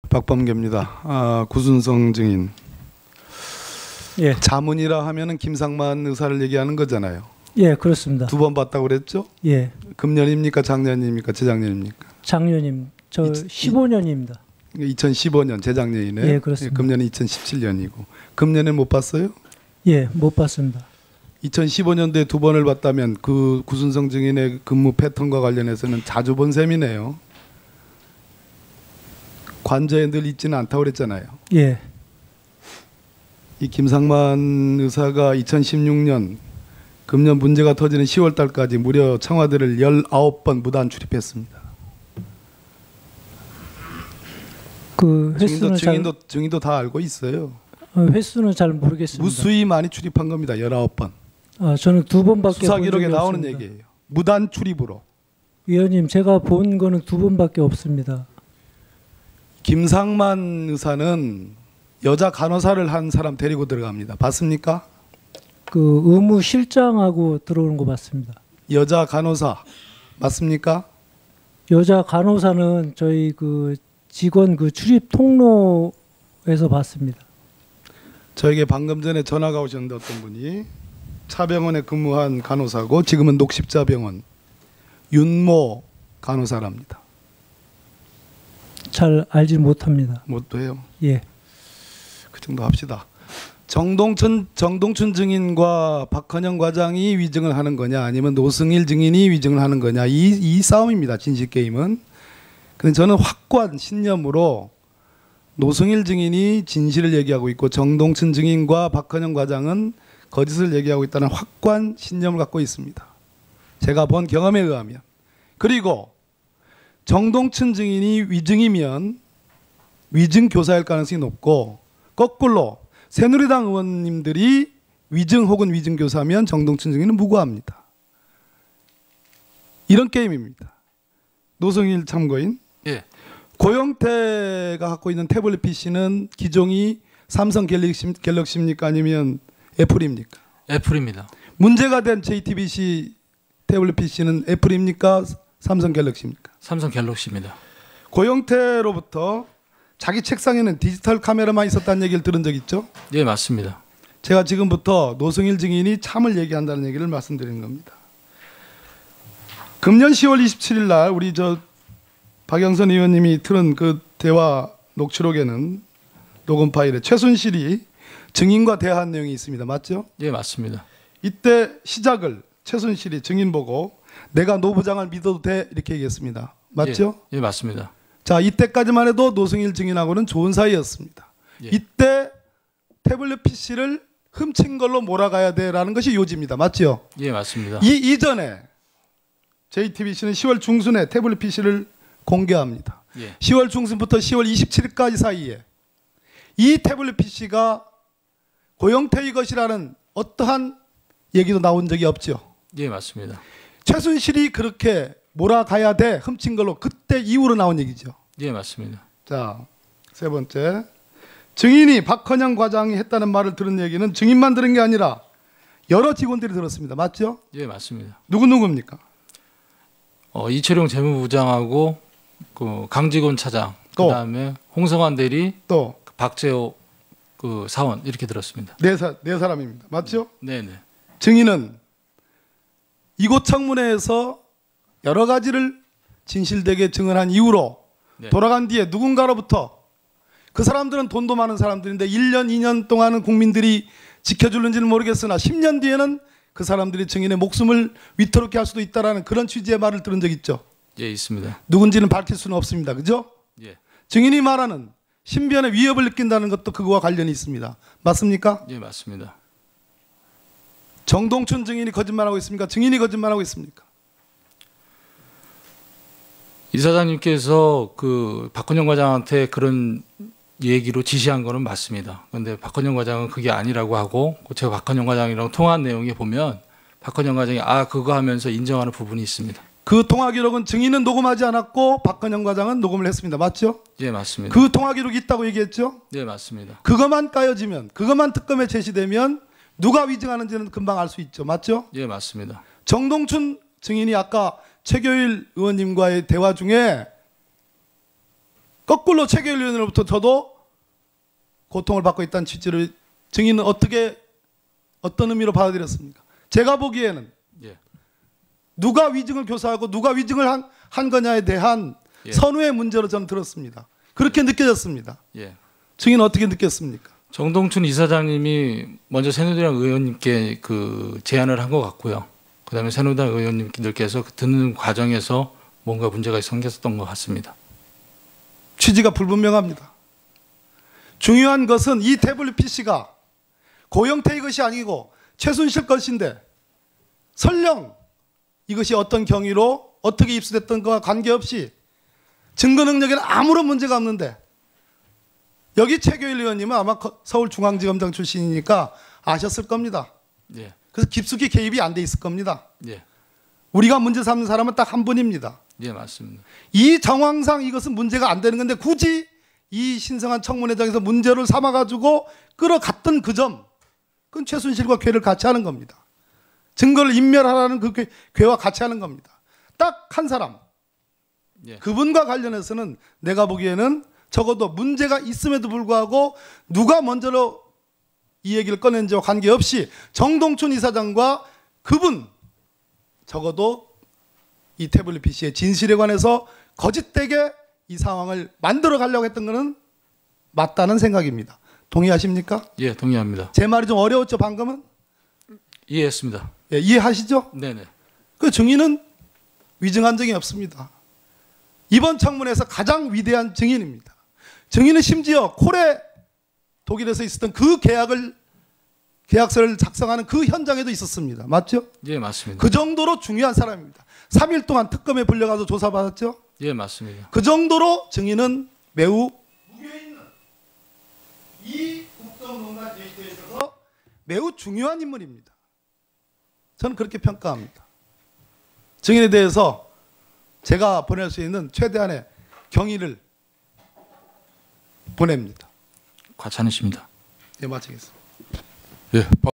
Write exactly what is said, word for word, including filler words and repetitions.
박범계입니다. 아, 구순성 증인. 예. 자문이라 하면은 김상만 의사를 얘기하는 거잖아요. 예, 그렇습니다. 두 번 봤다고 그랬죠? 예. 금년입니까? 작년입니까? 재작년입니까? 작년임. 저 이, 십오 년입니다. 이천십오 년 재작년이네. 예, 그렇습니다. 예, 금년은 이천십칠 년이고. 금년에 못 봤어요? 예, 못 봤습니다. 이천십오 년도에 두 번을 봤다면 그 구순성 증인의 근무 패턴과 관련해서는 자주 본 셈이네요. 관저에 늘 있지는 않다고 그랬잖아요. 예. 이 김상만 의사가 이천십육 년 금년 문제가 터지는 시월 달까지 무려 청와대를 열아홉 번 무단 출입했습니다. 그 횟수는 증인도, 증인도, 잘, 증인도 다 알고 있어요. 어, 횟수는 잘 모르겠습니다. 무수히 많이 출입한 겁니다. 열아홉 번. 아, 저는 두 번밖에 수사 본 기록에 적이 나오는 없습니다. 얘기예요. 무단 출입으로. 위원님, 제가 본 거는 두 번밖에 없습니다. 김상만 의사는 여자 간호사를 한 사람 데리고 들어갑니다. 봤습니까? 그 의무 실장하고 들어오는 거 봤습니다. 여자 간호사 맞습니까? 여자 간호사는 저희 그 직원 그 출입 통로에서 봤습니다. 저에게 방금 전에 전화가 오셨는데 어떤 분이 차병원에 근무한 간호사고 지금은 녹십자병원 윤모 간호사랍니다. 잘 알지 못합니다. 못 해요. 예. 그 정도 합시다. 정동춘 정동춘 증인과 박헌영 과장이 위증을 하는 거냐 아니면 노승일 증인이 위증을 하는 거냐 이, 이 싸움입니다. 진실 게임은. 근데 저는 확고한 신념으로 노승일 증인이 진실을 얘기하고 있고 정동춘 증인과 박헌영 과장은 거짓을 얘기하고 있다는 확고한 신념을 갖고 있습니다. 제가 본 경험에 의하면. 그리고 정동춘 증인이 위증이면 위증 교사일 가능성이 높고 거꾸로 새누리당 의원님들이 위증 혹은 위증 교사면 정동춘 증인은 무고합니다. 이런 게임입니다. 노승일 참고인. 예. 고영태가 갖고 있는 태블릿 피씨는 기종이 삼성 갤럭시, 갤럭시입니까? 아니면 애플입니까? 애플입니다. 문제가 된 제이티비씨 태블릿 피씨는 애플입니까? 삼성 갤럭시입니까? 삼성 갤럭시입니다. 고영태로부터 자기 책상에는 디지털 카메라만 있었다는 얘기를 들은 적 있죠? 예, 맞습니다. 제가 지금부터 노승일 증인이 참을 얘기한다는 얘기를 말씀드리는 겁니다. 금년 시월 이십칠일 날 우리 저 박영선 의원님이 틀은 그 대화 녹취록에는 녹음 파일에 최순실이 증인과 대화한 내용이 있습니다. 맞죠? 예, 맞습니다. 이때 시작을 최순실이 증인 보고 내가 노 부장을 믿어도 돼 이렇게 얘기했습니다. 맞죠? 예, 예, 맞습니다. 자, 이때까지만 해도 노승일 증인하고는 좋은 사이였습니다. 예. 이때 태블릿 피씨를 훔친 걸로 몰아가야 돼라는 것이 요지입니다. 맞죠? 예, 맞습니다. 이 이전에 제이티비씨는 시월 중순에 태블릿 피씨를 공개합니다. 예. 시월 중순부터 시월 이십칠일까지 사이에 이 태블릿 피씨가 고영태의 것이라는 어떠한 얘기도 나온 적이 없죠. 예, 맞습니다. 최순실이 그렇게 몰아가야 돼 훔친 걸로 그때 이후로 나온 얘기죠. 예, 맞습니다. 자, 세 번째. 증인이 박헌영 과장이 했다는 말을 들은 얘기는 증인만 들은 게 아니라 여러 직원들이 들었습니다. 맞죠? 예, 맞습니다. 누구누구입니까? 어, 이철용 재무부장하고 그 강직원 차장, 또. 그다음에 홍성환 대리, 또 박재호 그 사원 이렇게 들었습니다. 네, 사, 네 사람입니다. 맞죠? 네, 네. 증인은 이곳 청문회에서 여러 가지를 진실되게 증언한 이후로 네. 돌아간 뒤에 누군가로부터 그 사람들은 돈도 많은 사람들인데 일 년, 이 년 동안은 국민들이 지켜줄는지는 모르겠으나 십 년 뒤에는 그 사람들이 증인의 목숨을 위태롭게 할 수도 있다라는 그런 취지의 말을 들은 적 있죠. 예, 있습니다. 누군지는 밝힐 수는 없습니다. 그죠? 예. 증인이 말하는 신변의 위협을 느낀다는 것도 그거와 관련이 있습니다. 맞습니까? 예, 맞습니다. 정동춘 증인이 거짓말하고 있습니까? 증인이 거짓말하고 있습니까? 이사장님께서 그 박헌영 과장한테 그런 얘기로 지시한 거는 맞습니다. 그런데 박헌영 과장은 그게 아니라고 하고 제가 박헌영 과장이랑 통화한 내용에 보면 박헌영 과장이 아 그거 하면서 인정하는 부분이 있습니다. 그 통화 기록은 증인은 녹음하지 않았고 박헌영 과장은 녹음을 했습니다. 맞죠? 예, 맞습니다. 그 통화 기록이 있다고 얘기했죠? 네, 맞습니다. 그것만 까여지면 그것만 특검에 제시되면 누가 위증하는지는 금방 알 수 있죠. 맞죠? 예, 맞습니다. 정동춘 증인이 아까 최교일 의원님과의 대화 중에 거꾸로 최규일 의원으로부터 저도 고통을 받고 있다는 취지를 증인은 어떻게 어떤 의미로 받아들였습니까? 제가 보기에는 예. 누가 위증을 교사하고 누가 위증을 한, 한 거냐에 대한 예. 선후의 문제로 저는 들었습니다. 그렇게 느껴졌습니다. 예. 증인은 어떻게 느꼈습니까? 정동춘 이사장님이 먼저 새누리당 의원님께 그 제안을 한 것 같고요. 그다음에 새누리당 의원님들께서 듣는 과정에서 뭔가 문제가 생겼던 것 같습니다. 취지가 불분명합니다. 중요한 것은 이 태블릿 피씨가 고영태의 것이 아니고 최순실 것인데 설령 이것이 어떤 경위로 어떻게 입수됐던 것과 관계없이 증거 능력에는 아무런 문제가 없는데 여기 최규일 의원님은 아마 서울중앙지검장 출신이니까 아셨을 겁니다. 예. 그래서 깊숙이 개입이 안 돼 있을 겁니다. 예. 우리가 문제 삼는 사람은 딱 한 분입니다. 예, 맞습니다. 이 정황상 이것은 문제가 안 되는 건데 굳이 이 신성한 청문회장에서 문제를 삼아가지고 끌어갔던 그 점, 그건 최순실과 괴를 같이 하는 겁니다. 증거를 인멸하라는 그 괴, 괴와 같이 하는 겁니다. 딱 한 사람, 예. 그분과 관련해서는 내가 보기에는 적어도 문제가 있음에도 불구하고 누가 먼저로 이 얘기를 꺼낸지와 관계없이 정동춘 이사장과 그분 적어도 이 태블릿 피씨의 진실에 관해서 거짓되게 이 상황을 만들어 가려고 했던 것은 맞다는 생각입니다. 동의하십니까? 예, 동의합니다. 제 말이 좀 어려웠죠, 방금은? 이해했습니다. 예, 이해하시죠? 네네. 그 증인은 위증한 적이 없습니다. 이번 청문회에서 가장 위대한 증인입니다. 증인은 심지어 콜에 독일에서 있었던 그 계약을 계약서를 작성하는 그 현장에도 있었습니다. 맞죠? 예, 맞습니다. 그 정도로 중요한 사람입니다. 삼 일 동안 특검에 불려가서 조사받았죠? 예, 맞습니다. 그 정도로 증인은 매우 무게 있는 이 국정농단 데이터에 있어서 매우 중요한 인물입니다. 저는 그렇게 평가합니다. 증인에 대해서 제가 보낼 수 있는 최대한의 경의를 보냅니다. 과찬이십니다. 예, 마치겠습니다. 예.